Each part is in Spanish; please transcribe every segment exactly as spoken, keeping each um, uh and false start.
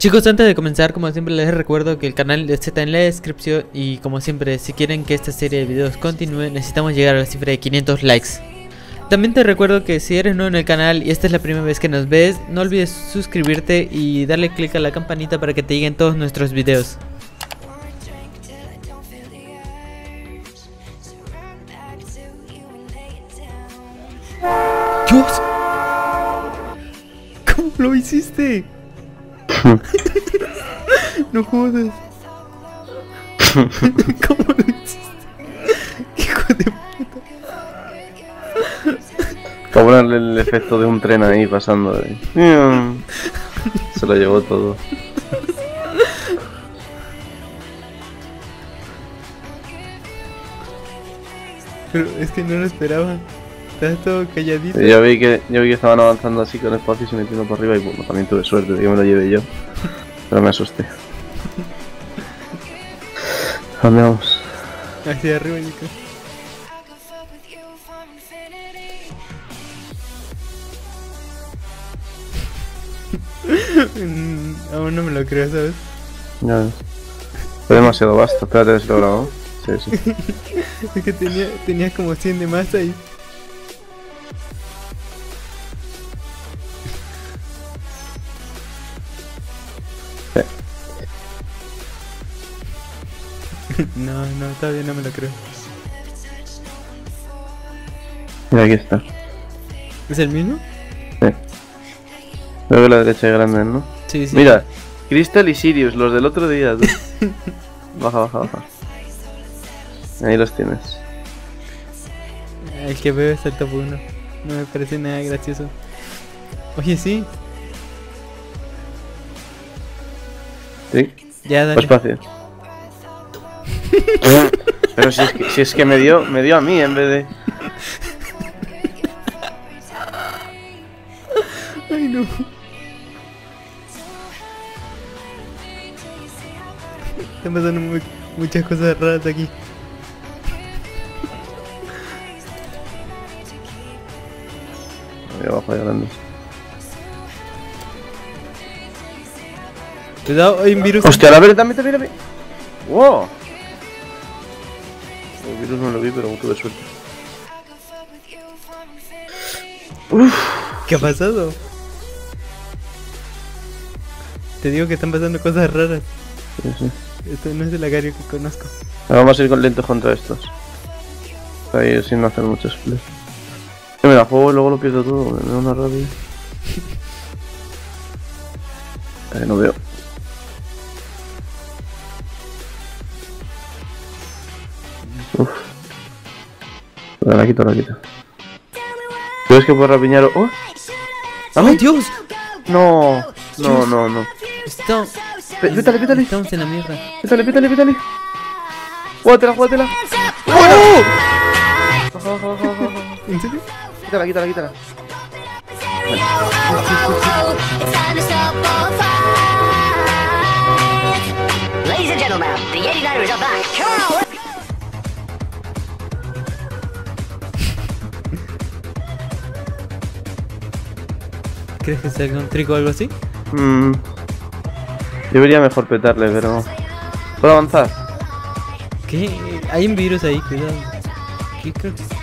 Chicos, antes de comenzar, como siempre les recuerdo que el canal está en la descripción. Y como siempre, si quieren que esta serie de videos continúe, necesitamos llegar a la cifra de quinientos likes. También te recuerdo que si eres nuevo en el canal y esta es la primera vez que nos ves, no olvides suscribirte y darle click a la campanita para que te lleguen todos nuestros videos. ¡Dios! ¿Cómo lo hiciste? No jodas. ¿Cómo lo hiciste? Hijo de puta. Para ponerle el efecto de un tren ahí pasando de... Se lo llevó todo. Pero es que no lo esperaba. Estás todo calladito. Yo vi que yo vi que estaban avanzando así con espacio y se metieron por arriba y bueno, también tuve suerte de que me lo llevé yo. Pero me asusté. ¿A dónde vamos? Hacia arriba, Nico. Aún no me lo creo, ¿sabes? Ya ves. Fue demasiado vasto, espérate a ver si lo grabo. Sí, sí. Es que tenía, tenía como cien de masa ahí. Sí. No, no, todavía no me lo creo. Mira, aquí está. ¿Es el mismo? Sí. Veo que la derecha es grande, ¿no? Sí, sí. Mira, Crystal y Sirius, los del otro día. Tú. Baja, baja, baja. Ahí los tienes. El que veo es el top uno. No me parece nada gracioso. Oye, sí. Sí. Ya, dale. Pues fácil. Pero si es que, si es que me dio, me dio a mí en vez de... Ay, no. Están pasando muy, muchas cosas raras aquí. Ahí abajo, ahí grande. Cuidado, hay un virus. Hostia, a ver, dame, dame, dame. Wow. El virus no lo vi, pero tuve suerte. Uf. ¿Qué ha pasado? Te digo que están pasando cosas raras. Sí, sí. Esto no es el Agario que conozco. Ahora vamos a ir con lentos contra estos. Ahí sin hacer muchos splash. Yo me la juego y luego lo pierdo todo, me da una rabia. Ahí no veo. Uff. Ahora la quito, la quito. ¿Crees que puedo rapiñar? ¡Oh! ¡Oh, Dios! No, no, no, no. Estamos... Pétale, pétale. Estamos en la mierda. Pétale, pétale, pétale. Júgatela, júgatela. ¡Oh! Baja, baja, baja, baja. ¿En serio? Quítala, quítala, quítala. Ladies and gentlemen, the eighty-niners are back. ¿Crees que salga un trick o algo así? Mmm. Debería mejor petarle, pero... ¿Puedo avanzar? ¿Qué? Hay un virus ahí, cuidado. ¿Qué creo que es?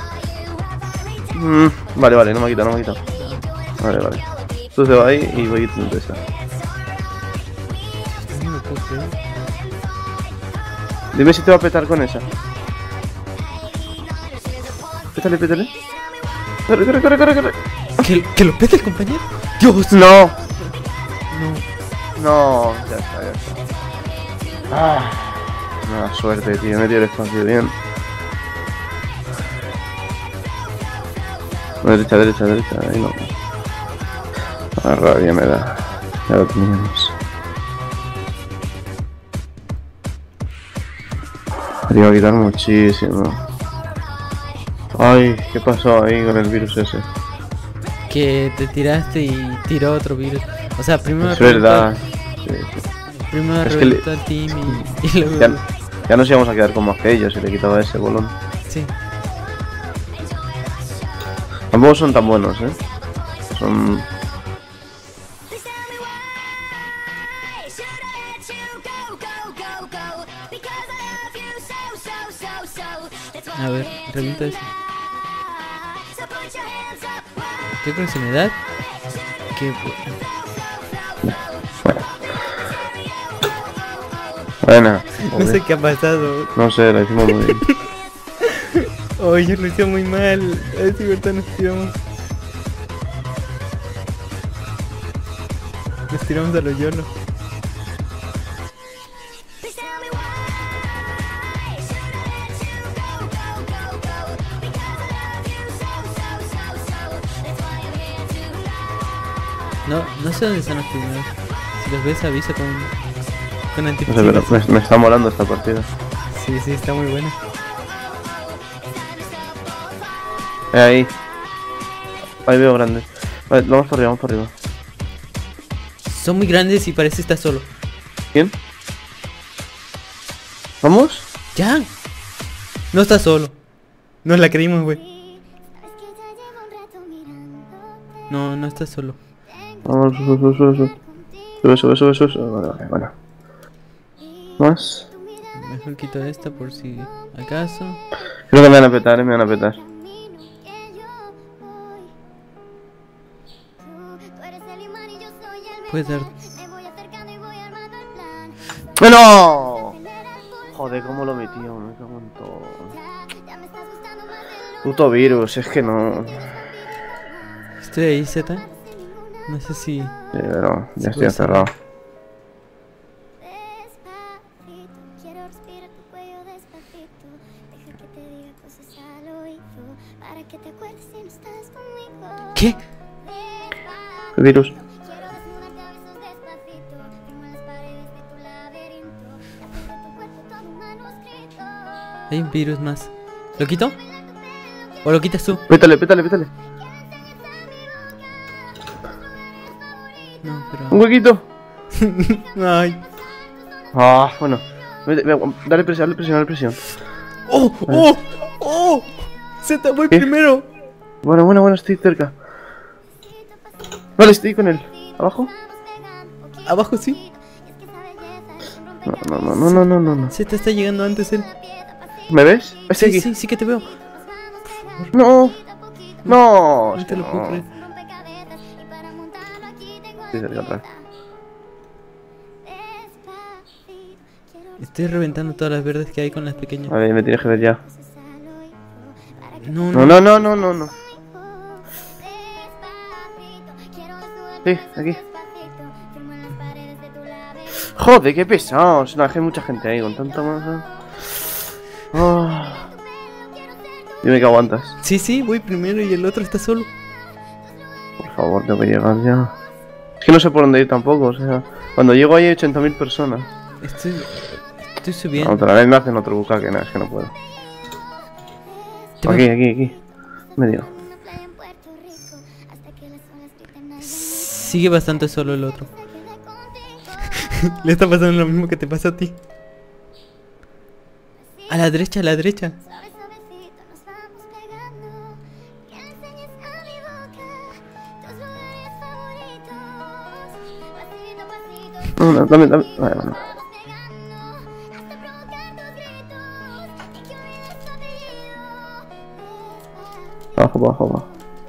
Mm, vale, vale, no me ha quitado, no me ha quitado. Vale, vale. Tú se va ahí y voy quitando esa. No me puedo creer. Dime si te va a petar con esa. Pétale, pétale. Corre, corre, corre, corre, corre. ¿Que, que lo pete el compañero? ¡Dios! No, No. no, ya está, ya está. Ah, mala suerte, tío, me dio el espacio bien. Derecha, derecha, derecha, ahí no. Ah, rabia me da. Ya lo teníamos. Me iba a quitar muchísimo. Ay, ¿qué pasó ahí con el virus ese? Que te tiraste y tiró otro virus. O sea, primero Es verdad. Sí, sí. Primero Es que reventó le- al team y, y luego... Ya, ya nos íbamos a quedar como aquellos si le quitaba ese bolón. Sí. Tampoco son tan buenos, ¿eh? Son... A ver, revienta ese. ¿Qué proximidad? Qué Buena. No sé qué ha pasado. No sé, la hicimos muy bien. Oye, lo hice muy mal. A ver si ahorita nos tiramos. Nos tiramos a lo YOLO. No, no sé dónde están los primeros. Si los ves avisa con, con No sé, anticipación. pero me, me está molando esta partida. Sí, sí, está muy buena. Eh, ahí. Ahí veo grande. Vale, vamos por arriba, vamos por arriba. Son muy grandes y parece estar solo. ¿Quién? ¿Vamos? ¡Ya! No está solo. Nos la creímos, güey. No, no está solo. Vamos, sube, sube, sube, sube. Sube, sube, sube, sube, sube. Vale, vale, bueno. ¿Más? Mejor quito esta por si acaso. Creo que me van a petar, eh, me van a petar. Puedes dar. ¡Bueno! Joder, cómo lo metí, me cago en todo. Puto virus, es que no. Estoy ahí, Z. No sé si. Sí, pero ya estoy puede encerrado. ¿Qué? ¿Qué virus? Hay un virus más. ¿Lo quito? ¿O lo quitas tú? Pétale, pétale, pétale. No, Un pero. huequito. Ay. Ah, bueno. Vete, ve, dale presión, dale presión, dale presión. ¡Oh! ¡Oh! ¡Oh! Z, voy ¿Qué? primero. Bueno, bueno, bueno, estoy cerca. Vale, estoy con él. ¿Abajo? Abajo sí. No, no, no, no, no, no, no, no. Z está llegando antes él. ¿Me ves? Estoy Sí, aquí. sí, sí que te veo. No. No. No es te que lo puedo no. creer. Estoy cerca atrás. Estoy reventando todas las verdes que hay con las pequeñas. Vale, me tienes que ver ya. No, No, no. no, no, no, no, no. Sí, aquí. Joder, qué pesados. No, es que hay mucha gente ahí con tanta masa. Oh. Dime que aguantas. Sí, sí, voy primero y el otro está solo. Por favor, tengo que llegar ya. Es que no sé por dónde ir tampoco, o sea... Cuando llego ahí hay ochenta mil personas. Estoy. Estoy subiendo. Otra vez me hacen otro bucaque, nada, es que no puedo. Te Aquí, veo. aquí, aquí. Medio. Sigue bastante solo el otro. Le está pasando lo mismo que te pasa a ti. A la derecha, a la derecha. No, no, dame, dame. Vale, bueno. Abajo, abajo, abajo.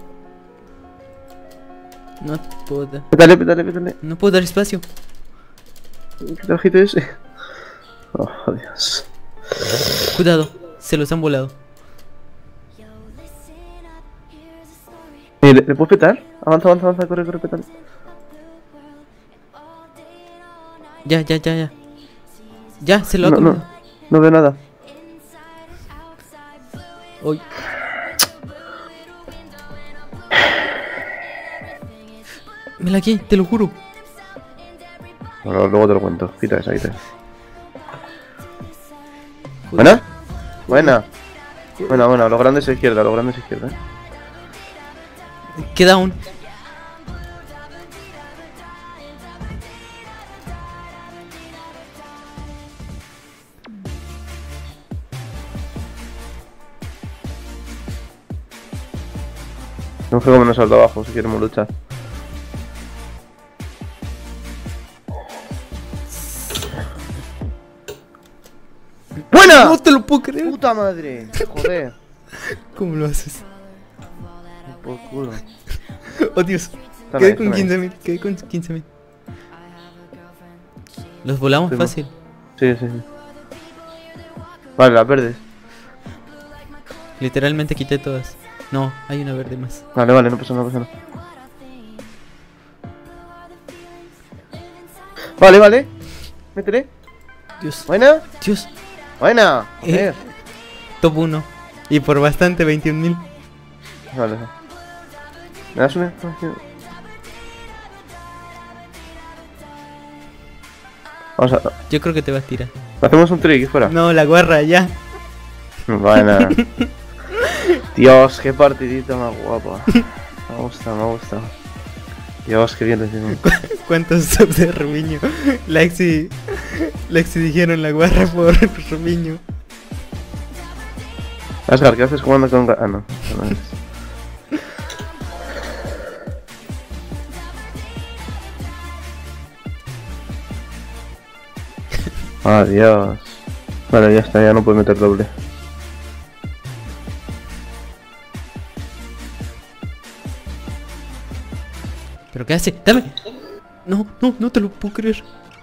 No puedo dar. Pétale, pétale, pétale. No puedo dar espacio. ¿Qué trajiste ese? Oh, Dios. Cuidado, se los han volado. Eh, ¿le, ¿Le puedes petar? Avanza, avanza, avanza, corre, corre, pétale. Ya, ya, ya, ya. Ya, se lo ha No, comido. no, no veo nada. Uy. Me la aquí, te lo juro. Bueno, luego te lo cuento. Quita esa, quita esa. ¿Buena? Buena. Buena, buena. Los grandes a izquierda, los grandes a izquierda. ¿eh? Queda un. No sé cómo nos salta abajo si queremos luchar. ¡Buena! ¡Buena! No te lo puedo creer. ¡Puta madre! Joder. ¿Cómo lo haces? Por culo. Oh Dios. Está Quedé nice, con está quince mil. Quedé con quince mil. Los volamos Sí, fácil. Sí, sí, sí. Vale, las verdes. Literalmente quité todas. No, hay una verde más. Vale, vale, no pasa nada, no pasa nada. Vale, vale. Métele. Dios. Buena. Dios. Buena. Eh. Joder. Top uno. Y por bastante veintiún mil. Vale. ¿Me das una? Vamos a... Yo creo que te vas a tirar. Hacemos un trick fuera. No, la guarra ya. Buena. Dios, qué partidita más guapa. Me gusta, me gusta. Dios, qué bien lo hicimos. ¿Cuántos subs de Rubiño? Lexi. Lexi dijeron la guarra por Rubiño. Asgar, ¿qué haces jugando con... Ah, no. No es. Adiós. Vale, ya está, ya no puedo meter doble. ¿Pero qué hace? ¡Dame! No, no, no te lo puedo creer.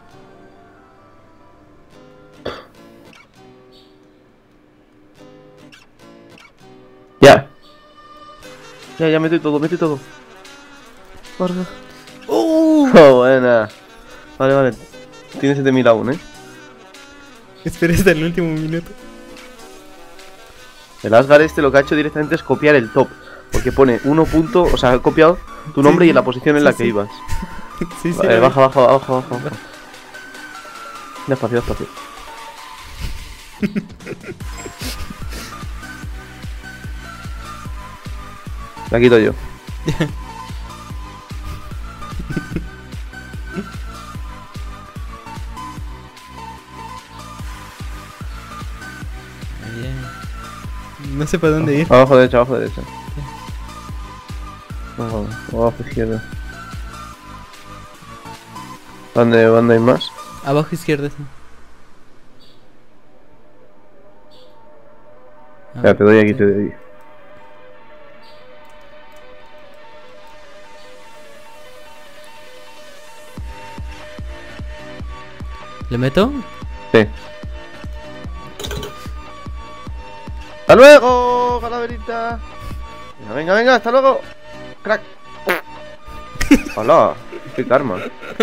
Ya. Ya, ya mete todo, mete todo. Vargas. ¡Oh! Oh, buena. Vale, vale. Tienes siete mil aún, eh. Espera hasta el último minuto. El Asgar este lo que ha hecho directamente es copiar el top. Porque pone uno punto, o sea, ha copiado tu nombre Sí, y la posición en sí, la sí. que ibas. Sí, sí. Vale, lo baja, baja, baja, baja, baja. Despacio, despacio. La quito yo. vi. Bien. No sé para dónde ir. Abajo derecha, abajo derecha. Abajo, abajo izquierda. ¿Dónde, dónde hay más? Abajo izquierda. Sí. Ah, Ya, te doy aquí, te doy. ¿Le meto? Sí. ¡Hasta luego, calaverita! Venga, venga, venga, hasta luego. Crack. Hola, qué karma.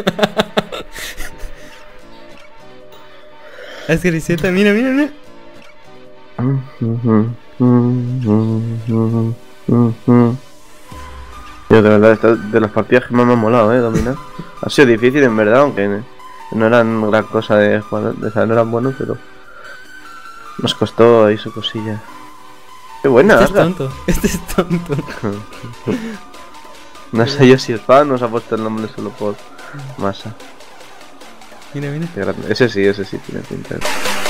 Es griseta, mira, mira, mira. Yo de verdad, esta- de las partidas que más me han molado, eh, dominar. Ha sido difícil en verdad, aunque no eran gran cosa de jugar, o sea, no eran buenos, pero nos costó ahí su cosilla. Qué buena, Este es Asgar. tonto, este es tonto. No sé yo si es fan o nos ha puesto el nombre solo por masa. Mira, mira. Qué grande. Ese sí, ese sí tiene pinta.